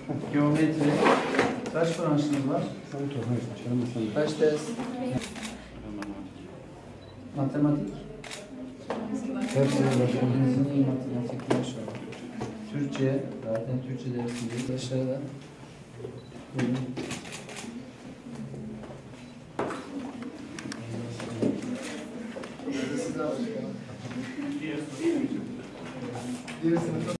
Geometri. Kaç branşınız var? Kaç ders? Matematik. Hepsini başkanım. Hepsini iyi matematik maşallah. Türkçe. Zaten Türkçe dersindeyiz. Aşağıda. Buyurun. Diğer sınıfta